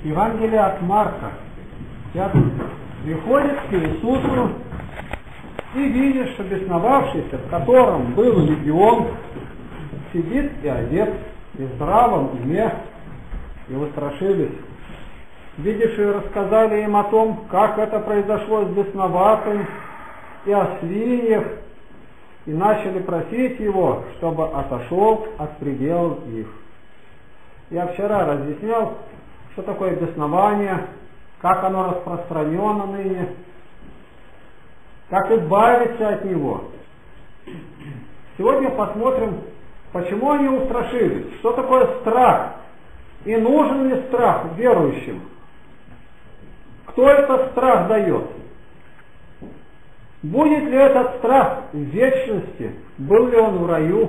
Евангелие от Марка. Приходит к Иисусу и видит, что бесновавшийся, в котором был легион, сидит и одет, и в здравом уме, и устрашились. Видевшие рассказали им о том, как это произошло с бесноватым, и о свиньях, и начали просить его, чтобы отошел от пределов их. Я вчера разъяснял, что такое беснование, как оно распространено ныне, как избавиться от него. Сегодня посмотрим, почему они устрашились, что такое страх, и нужен ли страх верующим. Кто этот страх дает? Будет ли этот страх в вечности? Был ли он в раю?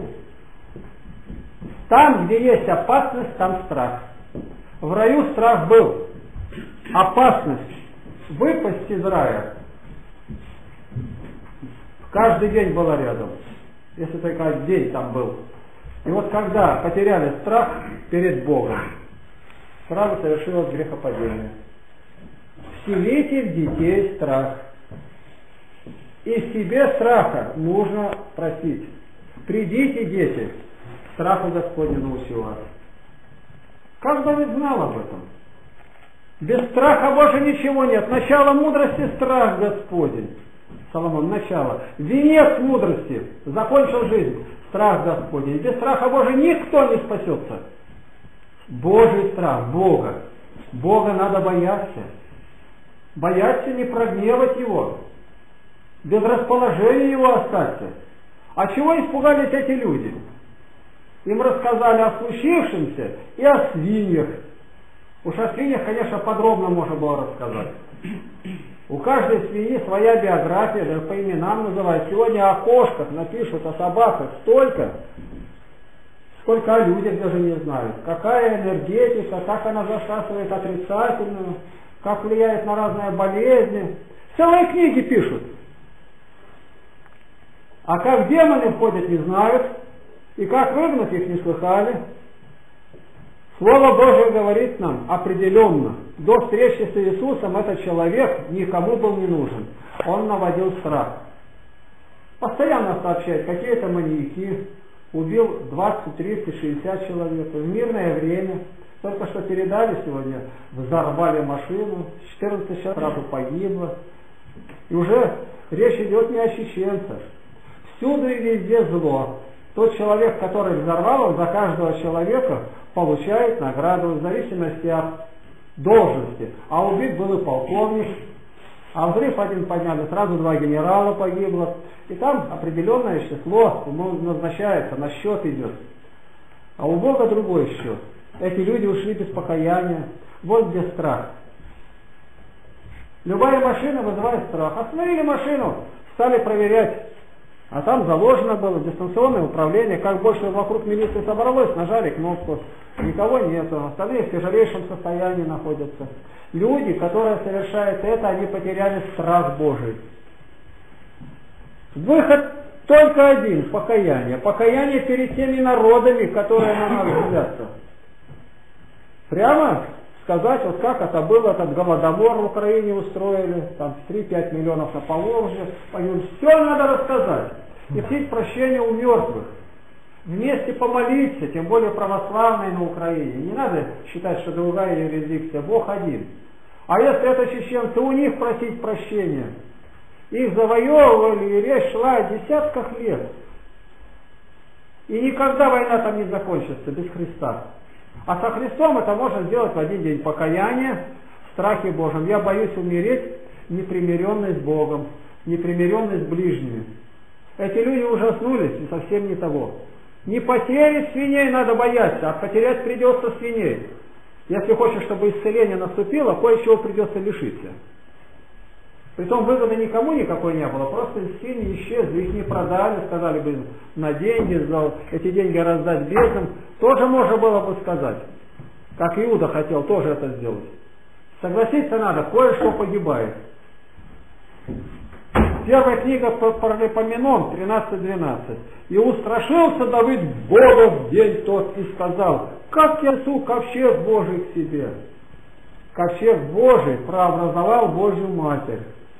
Там, где есть опасность, там страх. В раю страх был. Опасность выпасть из рая каждый день была рядом, если только один день там был. И вот когда потеряли страх перед Богом, сразу совершилось грехопадение. Вселите в детей страх. И в себе страха нужно просить. Придите, дети, страху Господня научу вас. Как Давид знал об этом? Без страха Божия ничего нет. Начало мудрости — страх Господень. Соломон, начало. Венец мудрости, закончил жизнь, страх Господень. Без страха Божия никто не спасется. Божий страх, Бога. Бога надо бояться. Бояться не прогневать Его. Без расположения Его остаться. А чего испугались эти люди? Им рассказали о случившемся и о свиньях. Уж о свиньях, конечно, подробно можно было рассказать. У каждой свиньи своя биография, даже по именам называют. Сегодня о кошках напишут, о собаках столько, сколько о людях даже не знают. Какая энергетика, как она засасывает отрицательную, как влияет на разные болезни. Целые книги пишут. А как демоны входят, не знают. И как выгнать их, не слыхали. Слово Божие говорит нам определенно. До встречи с Иисусом этот человек никому был не нужен. Он наводил страх. Постоянно сообщает, какие-то маньяки. Убил 20, 30, 60 человек. В мирное время. Только что передали сегодня, взорвали машину. 14 человек сразу погибло. И уже речь идет не о чеченцах. Всюду и везде зло. Тот человек, который взорвал, он за каждого человека получает награду в зависимости от должности. А убит был и полковник, а взрыв один подняли, сразу 2 генерала погибло. И там определенное число ему назначается, на счет идет. А у Бога другой счет. Эти люди ушли без покаяния. Вот где страх. Любая машина вызывает страх. Остановили машину, стали проверять. А там заложено было дистанционное управление. Как больше вокруг милиции собралось, нажали кнопку. Никого нету. Остальные в тяжелейшем состоянии находятся. Люди, которые совершают это, они потеряли страх Божий. Выход только один — покаяние. Покаяние перед теми народами, которые на нас взяться. Прямо сказать, вот как это было, этот голодомор в Украине устроили, там 3-5 миллионов на Поволжье, все надо рассказать. И просить прощения у мертвых. Вместе помолиться, тем более православные на Украине. Не надо считать, что другая юрисдикция, Бог один. А если это чеченцы, у них просить прощения. Их завоевывали, и речь шла о десятках лет. И никогда война там не закончится без Христа. А со Христом это можно сделать в один день. Покаяние в страхе Божьем. Я боюсь умереть непримиренный с Богом, непримиренный с ближними. Эти люди ужаснулись и совсем не того. Не потерять свиней надо бояться, а потерять придется свиней. Если хочешь, чтобы исцеление наступило, кое-чего придется лишиться. Притом выгоды никому никакой не было, просто свиньи исчезли, их не продали, сказали бы на деньги, эти деньги раздать бедным. Тоже можно было бы сказать, как Иуда хотел тоже это сделать. Согласиться надо, кое-что погибает. Первая книга Паралипоменон 13:12. «И устрашился Давид Бога в день тот и сказал: как я несу ковчег Божий к себе». ковчег Божий прообразовал Божью Матерь.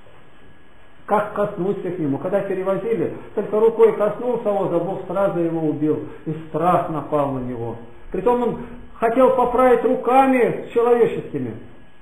Как коснуться к нему? Когда перевозили, только рукой коснулся воза, Бог сразу его убил, и страх напал на него. Притом он хотел поправить руками человеческими.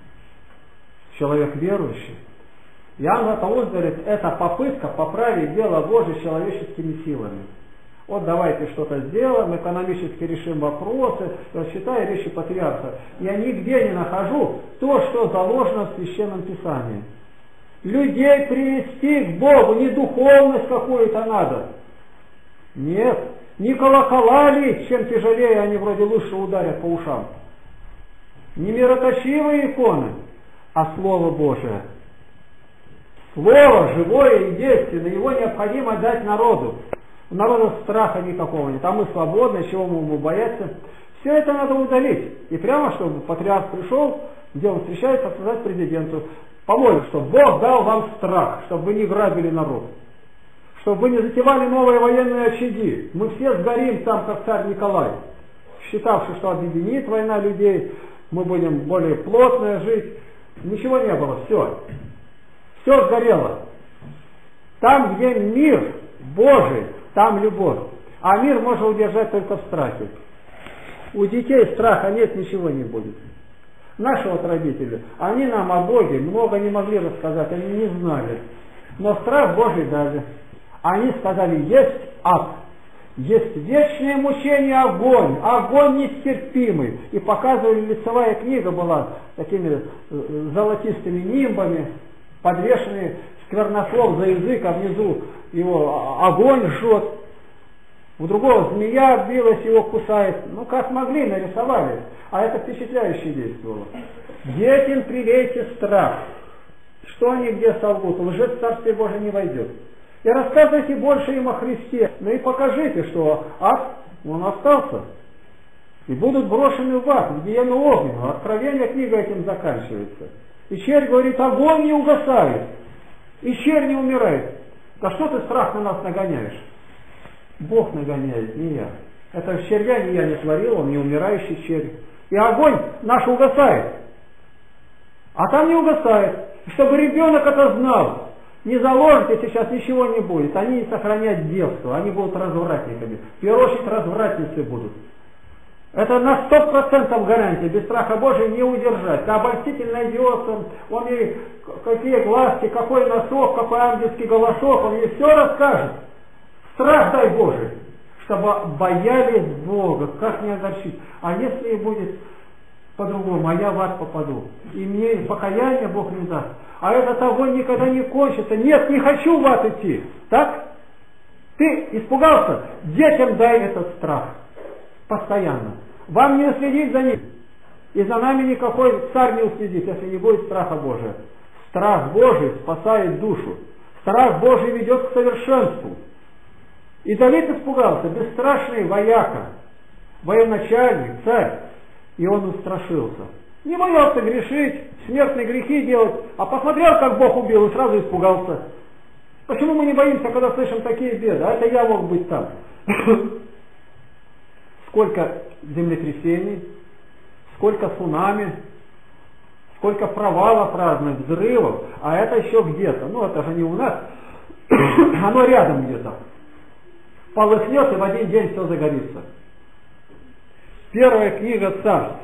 Человек верующий. Иоанн Златоуст говорит, это попытка поправить дело Божие человеческими силами. Вот давайте что-то сделаем, экономически решим вопросы, читаю речи патриарха. Я нигде не нахожу то, что заложено в Священном Писании. Людей привести к Богу, не духовность какую-то надо. Нет, не колокола ли, чем тяжелее, они вроде лучше ударят по ушам. Не мироточивые иконы, а Слово Божие. Слово живое и действенное, его необходимо дать народу. У народа страха никакого нет, а мы свободны, чего мы ему бояться. Все это надо удалить. И прямо, чтобы патриарх пришел, где он встречается, сказать президенту, помолимся, чтобы Бог дал вам страх, чтобы вы не грабили народ, чтобы вы не затевали новые военные очаги. Мы все сгорим там, как царь Николай, считавший, что объединит война людей, мы будем более плотно жить. Ничего не было, все. Все сгорело. Там, где мир Божий, там любовь. А мир можно удержать только в страхе. У детей страха нет, ничего не будет. Наши вот родители, они нам о Боге много не могли рассказать, они не знали. Но страх Божий дали. Они сказали, есть ад, есть вечное мучение, огонь, огонь нестерпимый. И показывали, лицевая книга была такими золотистыми нимбами, подвешенные сквернослов за язык, а внизу его огонь жжет. У другого змея билась, его кусает. Ну, как могли, нарисовали. А это впечатляюще действовало. Детям привейте страх. Что они где солгут? Лжец в Царствие Божие не войдет. И рассказывайте больше им о Христе. Ну и покажите, что ад, он остался. И будут брошены в ад, в гиену огненную. Откровение книга этим заканчивается. И червь говорит, огонь не угасает. И червь не умирает. Да что ты страх на нас нагоняешь? Бог нагоняет, не я. Это червя не я не творил, он не умирающий червь. И огонь наш угасает. А там не угасает. Чтобы ребенок это знал. Не заложите, сейчас ничего не будет. Они не сохранят девство, они будут развратниками. В первую очередь развратницы будут. Это на 100% гарантия. Без страха Божия не удержать. Ты обольстительно идиотом, он ей какие глазки, какой носок, какой ангельский голосок, он ей все расскажет. Страх дай Божий, чтобы боялись Бога, как не огорчить. А если будет по-другому, а я в ад попаду, и мне покаяние Бог не даст, а этот огонь никогда не кончится, нет, не хочу в ад идти, так? Ты испугался? Детям дай этот страх, постоянно. Вам не уследить за ним, и за нами никакой царь не уследит, если не будет страха Божия. Страх Божий спасает душу, страх Божий ведет к совершенству. И Давид испугался, бесстрашный вояка, военачальник, царь, и он устрашился. Не боялся грешить, смертные грехи делать, а посмотрел, как Бог убил, и сразу испугался. Почему мы не боимся, когда слышим такие беды? А это я мог быть там. Сколько землетрясений, сколько цунами, сколько провалов разных, взрывов, а это еще где-то. Ну это же не у нас, оно рядом где-то. Полыхнет, и в один день все загорится. Первая книга Царств,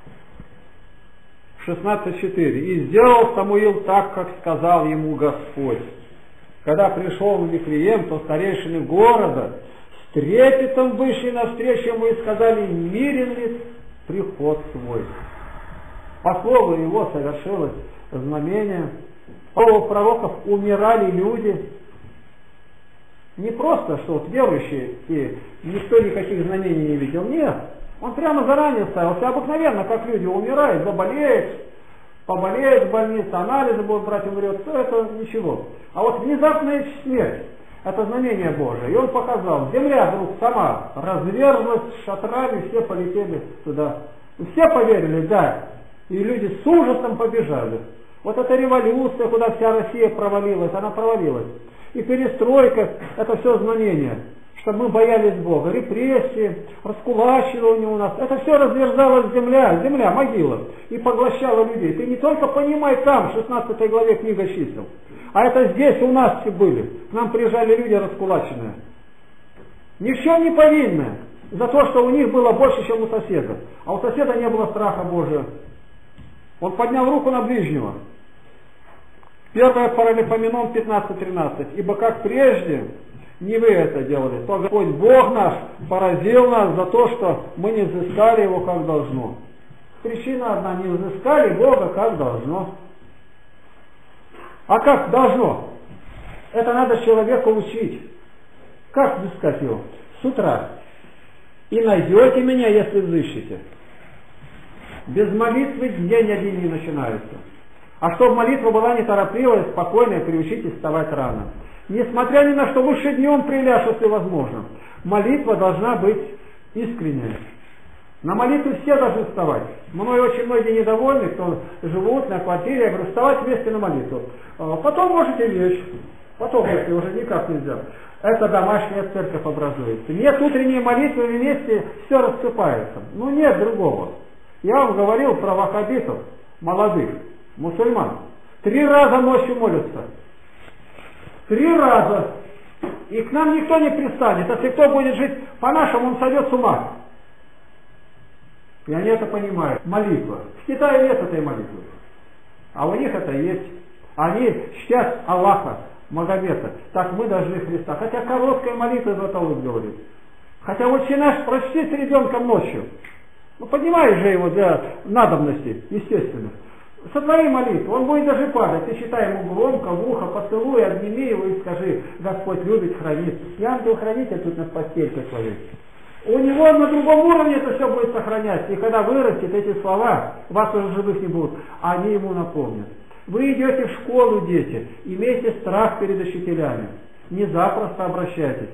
16:4. «И сделал Самуил так, как сказал ему Господь. Когда пришел в Вифлеем, то старейшины города с трепетом вышли навстречу ему и сказали, мирен ли приход свой. По слову его совершилось знамение. По слову пророков умирали люди». Не просто, что вот верующие, и никто никаких знамений не видел. Нет, он прямо заранее ставился. Обыкновенно, как люди умирают, заболеют, поболеют в больнице, анализы будут брать, умрет. Все это ничего. А вот внезапная смерть, это знамение Божие. И он показал, земля вдруг сама разверзлась шатрами, все полетели туда. И все поверили, да. И люди с ужасом побежали. Вот эта революция, куда вся Россия провалилась, она провалилась. И перестройка, это все знамение, чтобы мы боялись Бога. Репрессии, раскулачивание у нас. Это все разверзалась земля, могила, и поглощала людей. Ты не только понимай там, в 16 главе книга чисел, а это здесь у нас все были. К нам приезжали люди раскулаченные. Ни в чем не повинные. За то, что у них было больше, чем у соседа. А у соседа не было страха Божия. Он поднял руку на ближнего. 1 Паралипоменон 15:13. Ибо как прежде не вы это делали, то Господь Бог наш поразил нас за то, что мы не взыскали Его как должно. Причина одна: не взыскали Бога как должно. А как должно? Это надо человека учить. Как взыскать Его? С утра. И найдете меня, если взыщете. Без молитвы день один не начинается. А чтобы молитва была неторопливая, спокойная, приучитесь вставать рано. Несмотря ни на что, лучше днем приляжь, если возможно. Молитва должна быть искренняя. На молитву все должны вставать. Мною очень многие недовольны, кто живут на квартире. Я говорю, вставать вместе на молитву. Потом можете лечь. Потом, если уже никак нельзя. Это домашняя церковь образуется. Нет утренней молитвы, вместе все рассыпается. Ну нет другого. Я вам говорил про ваххабитов, молодых, мусульман. 3 раза ночью молятся. 3 раза. И к нам никто не пристанет. Если кто будет жить по-нашему, он сойдет с ума. И они это понимают. Молитва. В Китае нет этой молитвы. А у них это есть. Они чтят Аллаха, Магомета. Так мы должны Христа. Хотя короткая молитва Златоуст говорит. Хотя «Отче наш» прочти с ребенком ночью. Ну поднимаешь же его для надобности, естественно. Сотвори молитву, он будет даже падать. Ты читай ему громко, в ухо, поцелуй, обними его и скажи: Господь любит, хранит. Я ангел-хранитель тут над постелькой твоей. У него на другом уровне это все будет сохраняться. И когда вырастет, эти слова, вас уже живых не будут, они ему напомнят. Вы идете в школу, дети, имейте страх перед учителями. Не запросто обращайтесь.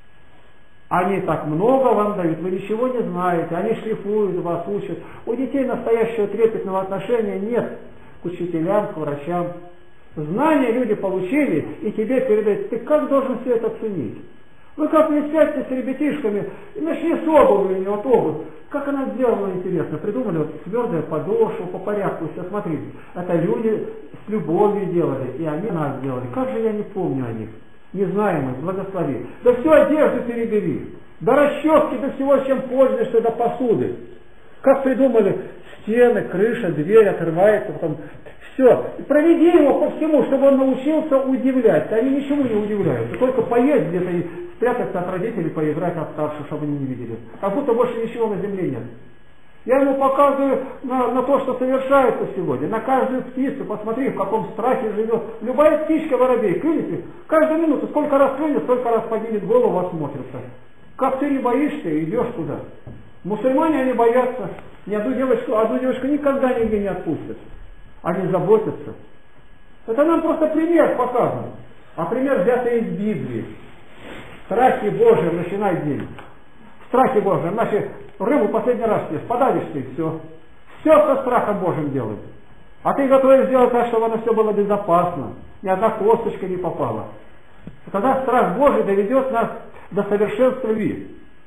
Они так много вам дают, вы ничего не знаете, они шлифуют вас, учат. У детей настоящего трепетного отношения нет к учителям, к врачам. Знания люди получили и тебе передают. Ты как должен все это ценить? Вы как-нибудь сядьте с ребятишками и начни с обуви, вот обувь. Как она сделала, интересно, придумали вот твердую подошву, по порядку все, смотрите. Это люди с любовью делали, и они нас делали. Как же я не помню о них? Не знаем их, благослови. Да всю одежду перебери. До расчески, до всего, чем пользуешься, до посуды. Как придумали, стены, крыша, дверь отрывается, потом все. Проведи его по всему, чтобы он научился удивлять. Они ничему не удивляются. Только поесть где-то и спрятаться от родителей, поиграть от старших, чтобы они не видели. Как будто больше ничего на земле нет. Я ему показываю на то, что совершается сегодня, на каждую птицу, посмотри, в каком страхе живет. Любая птичка, воробей, клюнете, каждую минуту, сколько раз клюнет, столько раз поднимет голову, осмотрится. Как ты не боишься, идешь туда. Мусульмане, они боятся. Ни одну девочку никогда нигде не отпустят. Они заботятся. Это нам просто пример показан. А пример взятый из Библии. В страхе Божьем начинай день. В страхе Божьем. Значит, рыбу последний раз съешь, подавишь ты, все. Все со страхом Божьим делают. А ты готовишь сделать так, чтобы оно все было безопасно. Ни одна косточка не попала. И тогда страх Божий доведет нас до совершенства любви.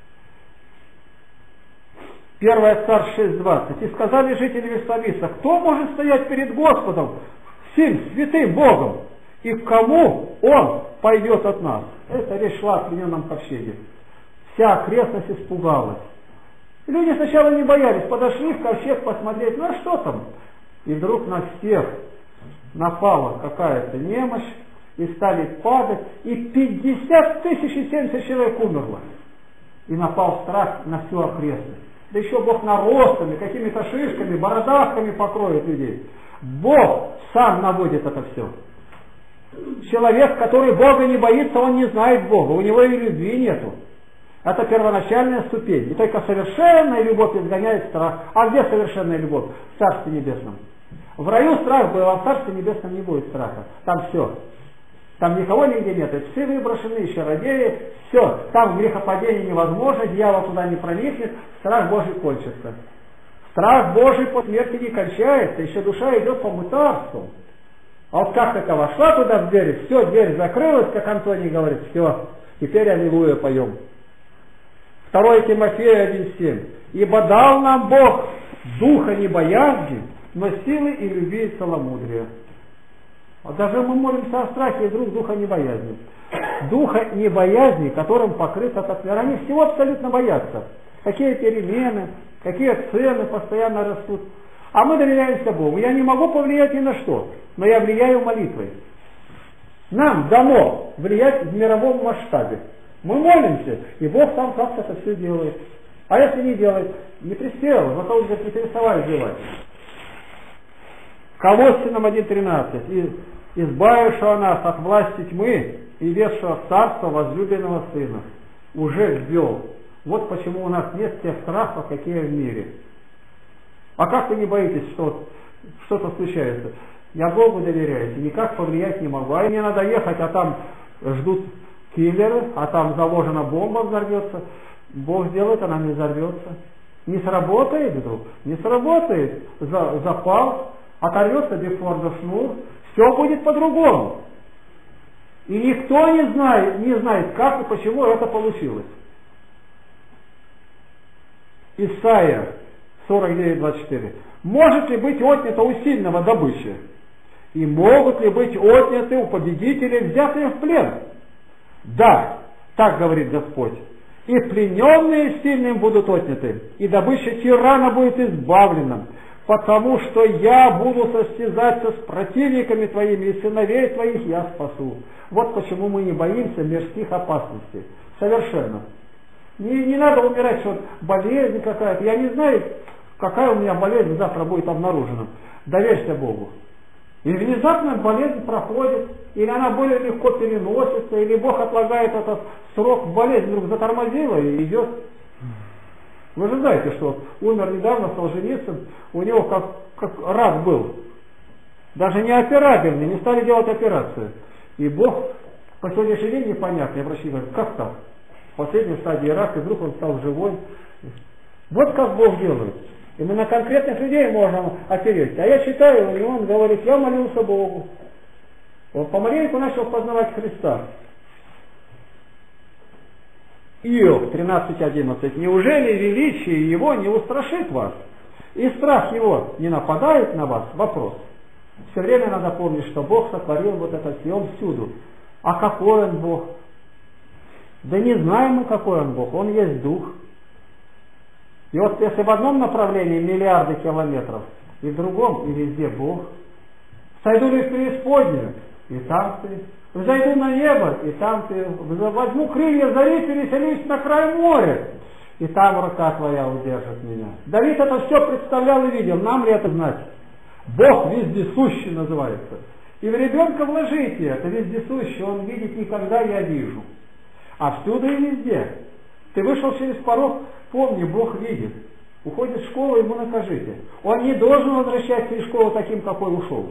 1 Царств 6:20. И сказали жители Весовиса: кто может стоять перед Господом, сим святым Богом, и к кому Он пойдет от нас? Это речь шла о плененном ковчеге. Вся окрестность испугалась. Люди сначала не боялись, подошли в ковчег посмотреть, ну а что там? И вдруг на всех напала какая-то немощь, и стали падать, и 50 тысяч и 70 человек умерло. И напал страх на всю окрестность. Да еще Бог наростами, какими-то шишками, бородавками покроет людей. Бог сам наводит это все. Человек, который Бога не боится, он не знает Бога, у него и любви нету. Это первоначальная ступень. И только совершенная любовь изгоняет страх. А где совершенная любовь? В Царстве Небесном. В раю страх был, а в Царстве Небесном не будет страха. Там все. Там никого нигде нет. И псы выброшены, и чародеи. Все. Там грехопадение невозможно, дьявол туда не проникнет, страх Божий кончится. Страх Божий по смерти не кончается, еще душа идет по мытарству. А вот как только вошла туда в дверь, все, дверь закрылась, как Антоний говорит, все, теперь аллилуйя поем. 2 Тимофея 1:7. Ибо дал нам Бог духа не боязни, но силы и любви и целомудрия. Вот даже мы молимся о страхе, и вдруг духа не боязни. Духа не боязни, которым покрыт этот мир. Они всего абсолютно боятся. Какие перемены, какие цены постоянно растут. А мы доверяемся Богу. Я не могу повлиять ни на что, но я влияю молитвой. Нам дано влиять в мировом масштабе. Мы молимся, и Бог сам как-то это все делает. А если не делает, не приспел, зато уже не переставай делать. Колоссянам 1:13. Избавившего нас от власти тьмы и ведшего в царство возлюбленного Сына. Уже ввел. Вот почему у нас нет тех страхов, какие в мире. А как вы не боитесь, что что-то случается? Я Богу доверяюсь, никак повлиять не могу. А мне надо ехать, а там ждут киллеры, а там заложена бомба, взорвется. Бог сделает, она не взорвется. Не сработает вдруг? Не сработает. Запал, оторвется бифорда шнур, все будет по-другому. И никто не знает, как и почему это получилось. Исайя 49:24. Может ли быть отнято у сильного добыча? И могут ли быть отняты у победителей, взятые в плен? Да, так говорит Господь. И плененные сильным будут отняты, и добыча тирана будет избавлена, потому что я буду состязаться с противниками твоими, и сыновей твоих я спасу. Вот почему мы не боимся мирских опасностей. Совершенно. Не надо умирать, что болезнь какая-то. Я не знаю, какая у меня болезнь завтра будет обнаружена. Доверься Богу. И внезапно болезнь проходит, или она более легко переносится, или Бог отлагает этот срок, болезнь вдруг затормозила и идет. Вы же знаете, что умер недавно Солженицын, у него как рак был. Даже не операбельный, не стали делать операцию. И Бог по сегодняшний день непонятно. И врачи говорят, как так? В последней стадии рака, и вдруг он стал живой. Вот как Бог делает. И мы на конкретных людей можем опереться. А я читаю, и он говорит, я молился Богу. Он помаленьку начал познавать Христа. Иов 13:11. Неужели величие его не устрашит вас? И страх его не нападает на вас? Вопрос. Все время надо помнить, что Бог сотворил вот это все, Он всюду. А какой Он Бог? Да не знаем мы, какой Он Бог. Он есть Дух. И вот если в одном направлении миллиарды километров, и в другом, и везде Бог. Сойду ли в преисподнюю, и там ты. Взойду на небо, и там ты. Возьму крылья зари, переселюсь на край моря, и там рука твоя удержит меня. Давид это все представлял и видел. Нам ли это знать? Бог вездесущий называется. И в ребенка вложите это вездесущий, он видит никогда, я вижу. А всюду и везде. Ты вышел через порог, помни, Бог видит. Уходит в школу, ему накажите. Он не должен возвращаться из школы таким, какой ушел.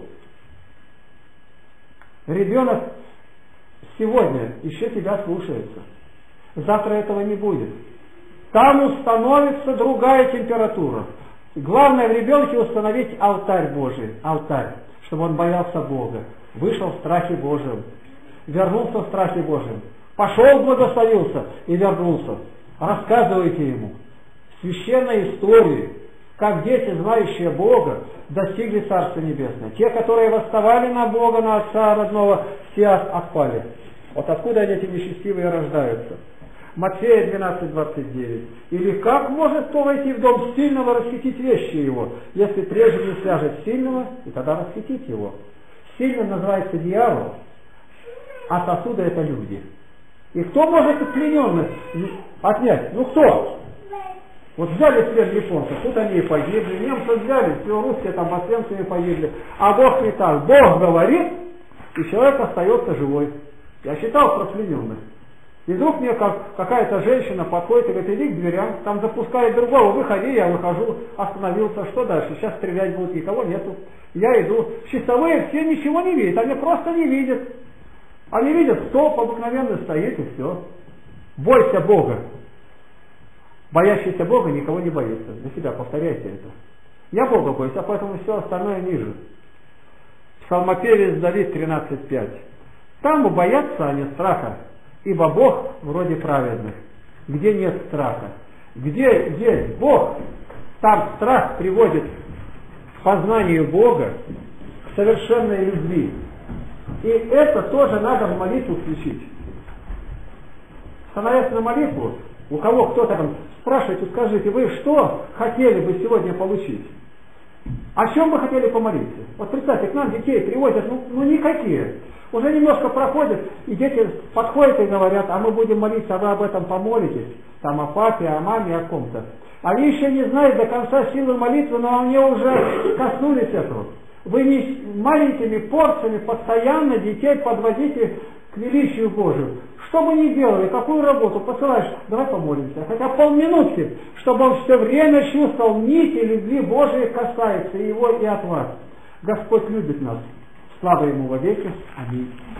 Ребенок сегодня еще тебя слушается. Завтра этого не будет. Там установится другая температура. Главное в ребенке установить алтарь Божий. Алтарь, чтобы он боялся Бога. Вышел в страхе Божьем. Вернулся в страхе Божьем. Пошел, благословился и вернулся. Рассказывайте ему священные истории, как дети, знающие Бога, достигли Царства Небесного. Те, которые восставали на Бога, на Отца родного, все отпали. Вот откуда они, эти нечестивые, рождаются. Матфея 12:29. Или как может кто войти в дом сильного, расхитить вещи его, если прежде не свяжет сильного, и тогда расхитить его. Сильным называется дьявол, а сосуды это люди. И кто может от плененных отнять? Ну кто? Вот взяли плен японцев, тут они и погибли, немцы взяли, все русские там басленцами погибли. А Бог не так. Бог говорит, и человек остается живой. Я считал про плененных. И вдруг мне какая-то женщина подходит и говорит, иди к дверям, там запускает другого, выходи, я выхожу, остановился, что дальше? Сейчас стрелять будут, никого нету. Я иду, часовые все ничего не видят, они просто не видят. Они видят, столб обыкновенно стоит и все. Бойся Бога. Боящийся Бога никого не боится. Для себя повторяйте это. Я Бога боюсь, а поэтому все остальное ниже. Псалмопевец Давид 13:5. Там боятся они страха, ибо Бог вроде праведных. где нет страха. Где есть Бог, там страх приводит к познанию Бога, к совершенной любви. И это тоже надо в молитву включить. Становясь на молитву, у кого кто-то там спрашивает, скажите, вы что хотели бы сегодня получить? О чем вы хотели помолиться? Вот представьте, к нам детей приводят, ну никакие. Уже немножко проходят, и дети подходят и говорят, а мы будем молиться, а вы об этом помолитесь. Там о папе, о маме, о ком-то. Они еще не знают до конца силы молитвы, но они уже коснулись этого. Вы не маленькими порциями постоянно детей подводите к величию Божию. Что бы ни делали, какую работу посылаешь, давай помолимся. Хотя полминутки, чтобы он все время чувствовал нити любви Божией касается его и от вас. Господь любит нас. Слава Ему во веки. Аминь.